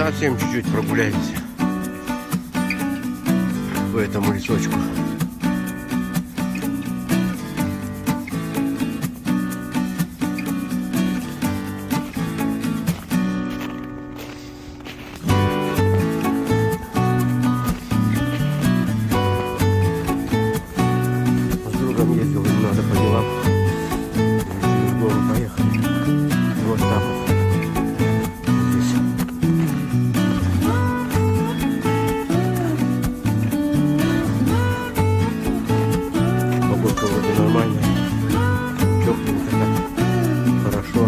совсем чуть-чуть прогуляемся по этому лесочку. С другом ездил немного по делам. В гору поехали. Вот так вот. Здесь. Погодка вроде нормальная. Тепленько так. Хорошо.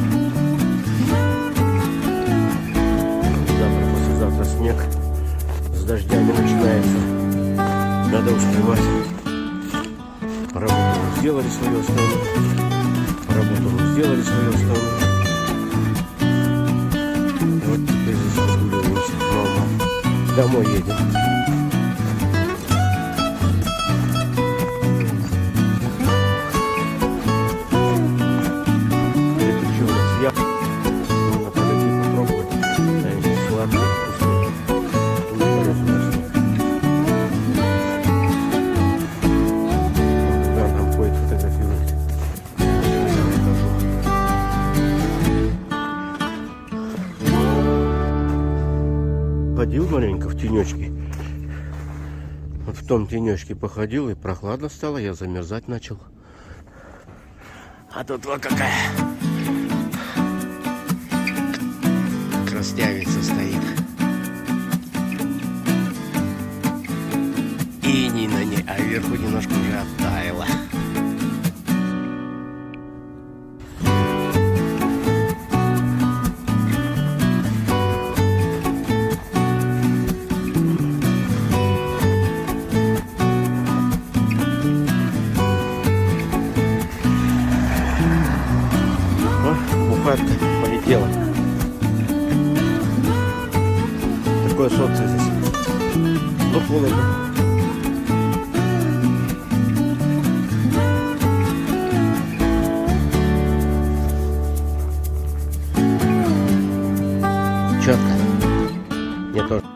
Завтра, послезавтра снег. С дождями начинается. Надо успевать. Работу мы сделали свою основную. Вот теперь здесь прогуливаемся. Домой едем. Это что у нас? Я нужно подойти попробовать. Они здесь сладкие, вкусные. Там ходит, фотографирует. Ходил маленько в тенечке. Вот в том тенечке походил, и прохладно стало, я замерзать начал. А тут вот какая краснявица стоит. Иней на ней, а вверху немножко уже оттаяло. Бухатка полетела. Такое солнце здесь. Но холодно. Четко. Мне тоже.